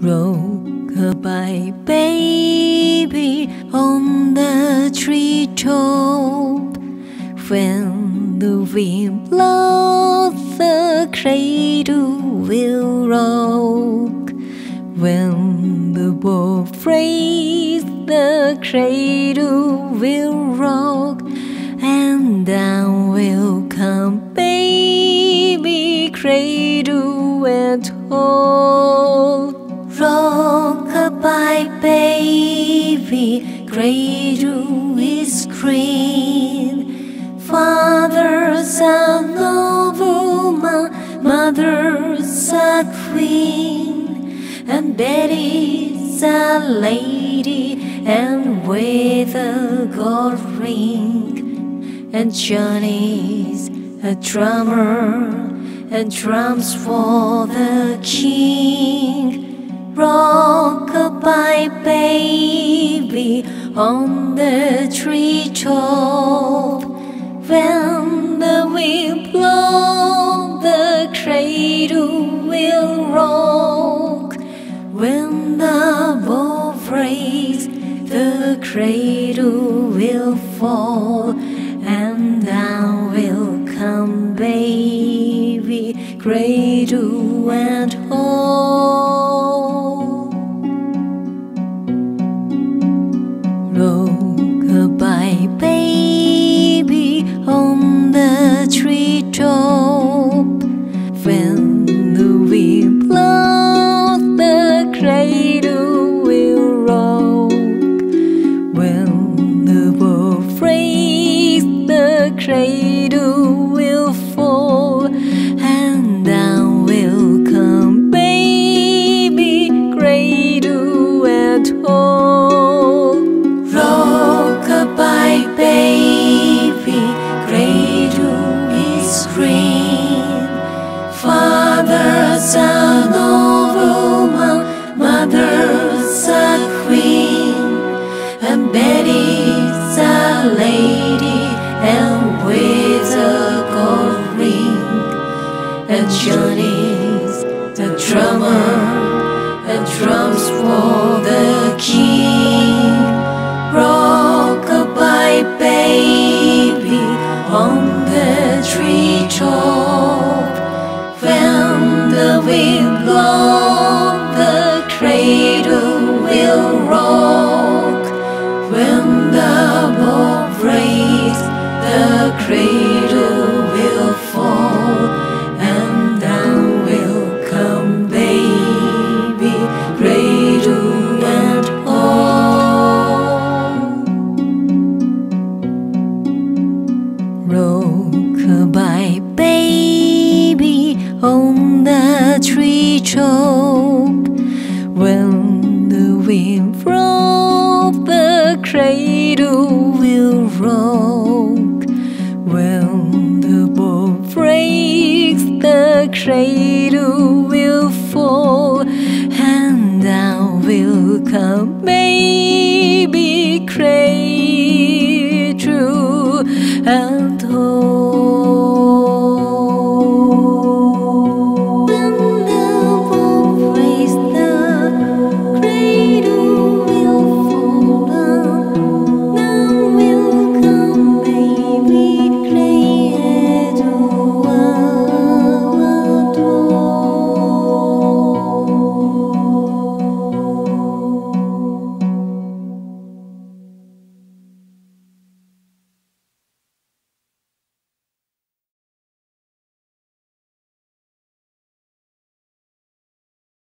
Rock-a-bye baby on the treetop. When the wind blows, the cradle will rock. When the bow breaks, the cradle will rock. And down will come baby, cradle and hold. Rock-a-bye baby, cradle is green. Father's a nobleman, mother's a queen, and Betty's a lady, and with a gold ring. And Johnny's a drummer, and drums for the king. Rock-a-bye baby on the treetop. When the wind blows, the cradle will rock. When the bow breaks, the cradle will fall. And down will come baby, cradle and hold. Rock-a-bye baby on the treetop. When the wind blows, the cradle will rock. When the bow breaks, the cradle will fall. And down will come baby, cradle and hold. Rock-a-bye baby, cradle is green. Father's a nobleman, mother's a queen, and Betty's a lady, and with a gold ring. And Johnny's the drummer, and drums for the king. Rock-a-bye baby on the treetop. When the wind blows, the cradle will rock. When the bow breaks, the cradle will fall. And down will come baby, cradle and hold. Rock-a-bye baby on the treetop. When the wind blows, the cradle will rock. When the bow breaks, the cradle will fall. And down will come baby, cradle and